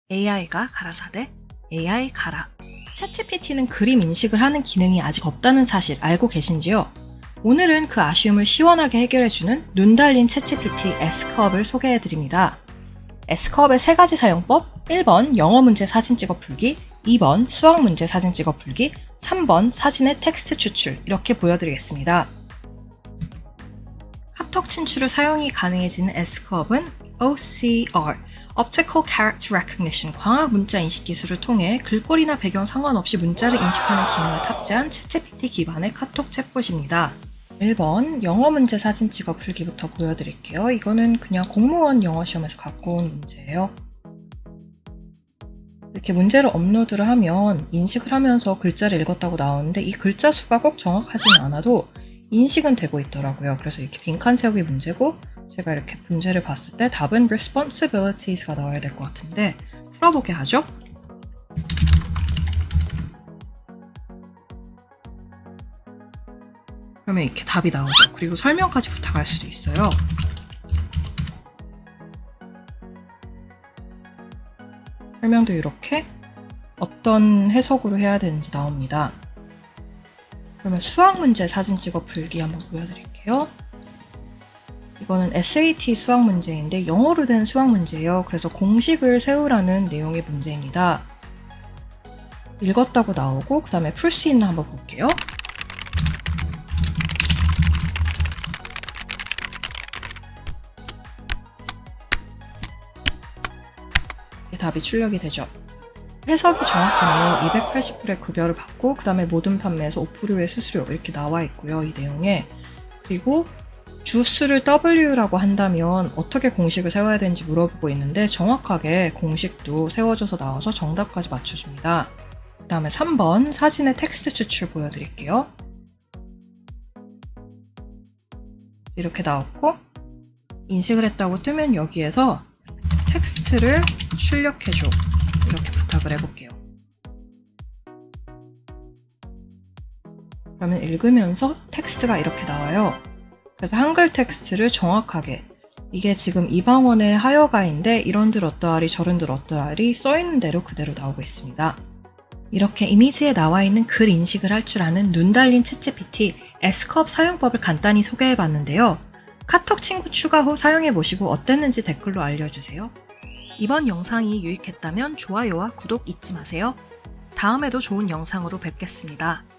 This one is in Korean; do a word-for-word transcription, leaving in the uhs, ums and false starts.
에이아이가 가라사대 에이아이 가라. 챗지피티는 그림 인식을 하는 기능이 아직 없다는 사실 알고 계신지요? 오늘은 그 아쉬움을 시원하게 해결해주는 눈 달린 챗지피티 S컵을 소개해드립니다. S컵의 세 가지 사용법, 일 번 영어 문제 사진 찍어 풀기, 이 번 수학 문제 사진 찍어 풀기, 삼 번 사진의 텍스트 추출, 이렇게 보여드리겠습니다. 카톡 친추로 사용이 가능해지는 S컵은 오씨알, Optical Character Recognition, 광학 문자 인식 기술을 통해 글꼴이나 배경 상관없이 문자를 인식하는 기능을 탑재한 챗지피티 기반의 카톡 챗봇입니다. 일 번 영어 문제 사진 찍어 풀기부터 보여드릴게요. 이거는 그냥 공무원 영어 시험에서 갖고 온 문제예요. 이렇게 문제를 업로드를 하면 인식을 하면서 글자를 읽었다고 나오는데 이 글자 수가 꼭 정확하지는 않아도 인식은 되고 있더라고요. 그래서 이렇게 빈칸 채우기 문제고, 제가 이렇게 문제를 봤을 때 답은 responsibilities가 나와야 될 것 같은데 풀어보게 하죠. 그러면 이렇게 답이 나오죠. 그리고 설명까지 부탁할 수도 있어요. 설명도 이렇게 어떤 해석으로 해야 되는지 나옵니다. 그러면 수학 문제 사진 찍어 풀기 한번 보여드릴게요. 이거는 에스에이티 수학 문제인데 영어로 된 수학 문제예요. 그래서 공식을 세우라는 내용의 문제입니다. 읽었다고 나오고 그 다음에 풀 수 있나 한번 볼게요. 답이 출력이 되죠. 해석이 정확하네요. 이백팔십 불의 급여를 받고 그 다음에 모든 판매에서 오 퍼센트의 수수료, 이렇게 나와 있고요. 이 내용에. 그리고 주수를 W라고 한다면 어떻게 공식을 세워야 되는지 물어보고 있는데 정확하게 공식도 세워져서 나와서 정답까지 맞춰줍니다. 그 다음에 삼 번 사진의 텍스트 추출 보여드릴게요. 이렇게 나왔고 인식을 했다고 뜨면 여기에서 텍스트를 출력해줘, 이렇게 부탁을 해볼게요. 그러면 읽으면서 텍스트가 이렇게 나와요. 그래서 한글 텍스트를 정확하게, 이게 지금 이방원의 하여가인데 이런들 어떠하리 저런들 어떠하리 써있는 대로 그대로 나오고 있습니다. 이렇게 이미지에 나와 있는 글 인식을 할 줄 아는 눈 달린 챗지피티 S컵 사용법을 간단히 소개해봤는데요. 카톡 친구 추가 후 사용해보시고 어땠는지 댓글로 알려주세요. 이번 영상이 유익했다면 좋아요와 구독 잊지 마세요. 다음에도 좋은 영상으로 뵙겠습니다.